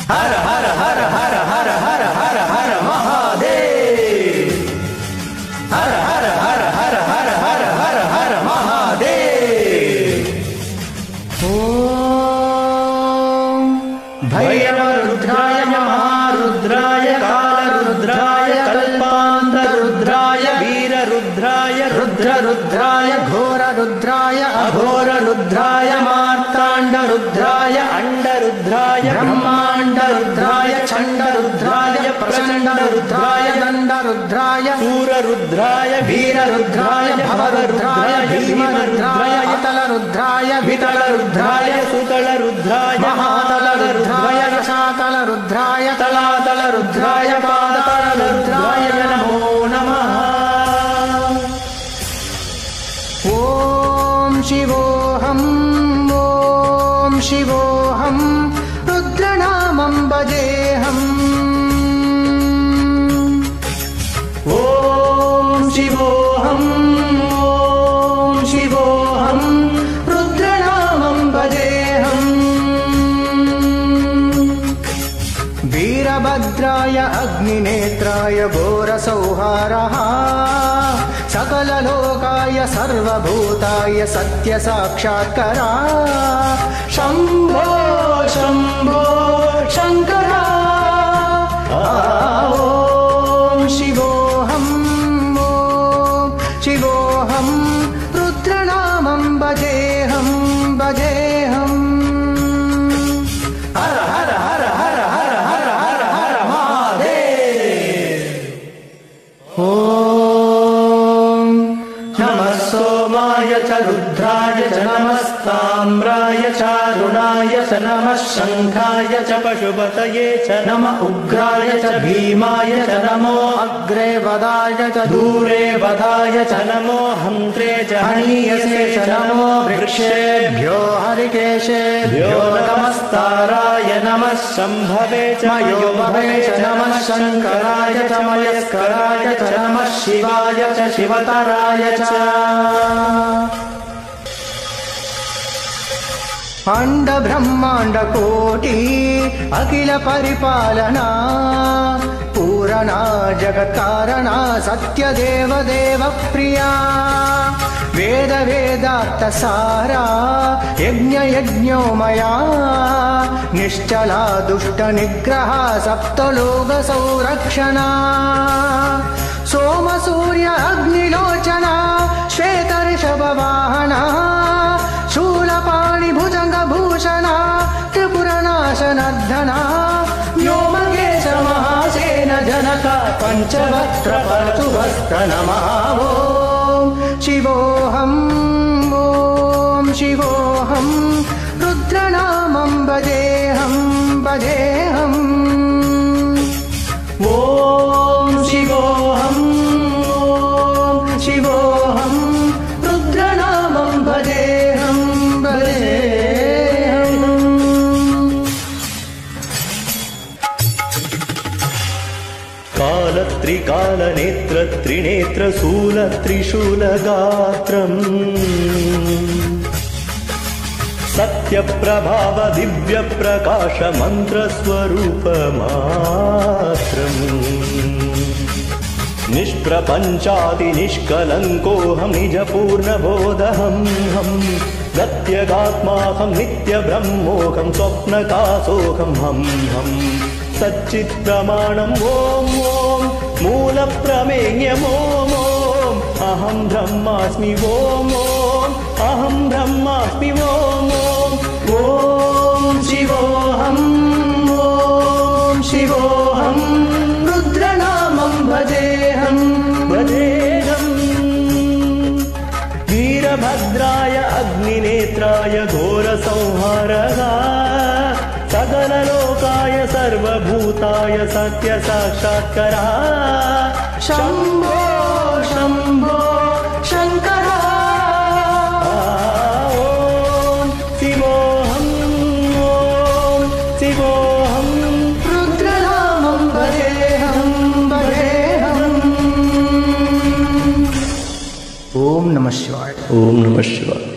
हर हर हर हर हर हर हर हर महादेव। हर हर हर हर हर हर हर हर महादेव। ओम भैरवरुद्राय महारुद्राय कालरुद्राय कल्पान्तरुद्राय वीररुद्राय रुद्ररुद्राय घोररुद्राय अघोररुद्राय मार्ताण्डरुद्राय अंडरुद्राय ब्रह्माण्डरुद्राय चण्डरुद्राय प्रचण्डरुद्राय दण्डरुद्राय शूररुद्राय वीररुद्राय भवरुद्राय भीमरुद्राय अतलरुद्राय वितलरुद्राय सुतलरुद्राय महातलरुद्राय रसातलरुद्राय तलातलरुद्राय पादतलरुद्राय नमो नमः। ॐ शिवोऽहम् ॐ शिवोऽहम् रुद्रनामं भजेऽहम्। ॐ शिवोऽहम् ॐ शिवोऽहम् रुद्रनामं भजेऽहम्। वीरभद्राय अग्निनेत्राय घोरसंहारः सकललोकाय सर्वभूताय सत्यसाक्षात्करा शम्भो शम्भो शङ्करा। ॐ शिवोऽहम् ॐ शिवोऽहम् रुद्रनामं भजेऽहम् भजेऽहम्। हर हर हर हर हर हर हर हर महादेव। ॐ नमः सोमाय च रुद्राय च नमस्ताम्राय च अरुणाय च नमः शङ्खाय च पशुपतये च नमः उग्राय च भीमाय च नमो अग्रे वदाय च दूरे वदाय च नमो हन्त्रे च हनीयसे च नमो वृक्षेभ्यो हरिकेशेभ्यो नमस्ताराय नमः शम्भवे च मयोभवे च नमः शङ्कराय च मयस्कराय च नमः शिवाय च शिवतराय च। अंड ब्रह्मांड कोटि अखिल परिपालना पूरणा जगत्कारणा सत्य देव देव प्रिया वेद वेदार्थ सारा यज्ञ यज्ञोमया निश्चला दुष्ट निग्रह सप्तलोक संरक्षणा सोम सूर्य अग्निलोचना श्वेत ऋषभ वाहना शूलपाणि भुजंग भूषणा त्रिपुरनाशनर्धना व्योमकेश महासेन जनक पंचवक्त्र परतुभस्त नमः। ॐ शिवोऽहम् ॐ शिवोऽहम् रुद्रनामं भजेऽहम् भजेऽहम्। ॐ शिवोऽहम् ॐ शिवोऽहम् रुद्रनामं भजेऽहम् भजेऽहम्। कालत्रिकालनेत्र त्रिनेत्र शूल त्रिशूलगात्रम् सत्यप्रभाव दिव्यप्रकाश मन्त्रस्वरूपमात्रम् निष्प्रपञ्चाति निष्कलङ्कोऽहं निजपूर्णबोधहं हम गत्यगात्माहं नित्यब्रह्मोऽहं स्वप्नकाशोऽहं हम सच्चित्प्रमाणम् ॐ ॐ मूलप्रमेयम् ॐ ॐ अहं ब्रह्मास्मि ॐ ॐ अहं ब्रह्मास्मि ॐ ॐ शिवोऽहम् ॐ शिवोऽहम् रुद्रनामं भजेऽहम् भजेऽहम्। वीरभद्राय अग्निनेत्राय घोरसंहारः सकललोकाय सर्वभूताय सत्यसाक्षात्करा शम्भो शम्भो शङ्करा। ॐ शिवोऽहम् ॐ शिवोऽहम् रुद्रनामं भजेऽहम् भजेऽहम्। ॐ नमः शिवाय। ॐ नमः शिवाय।